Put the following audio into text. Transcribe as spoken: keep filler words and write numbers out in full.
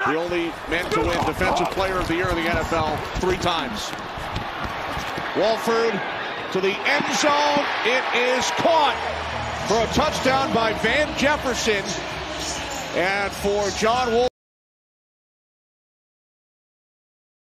The only man to win Defensive Player of the Year in the N F L three times. Wolford to the end zone. It is caught for a touchdown by Van Jefferson. And for John Wolford.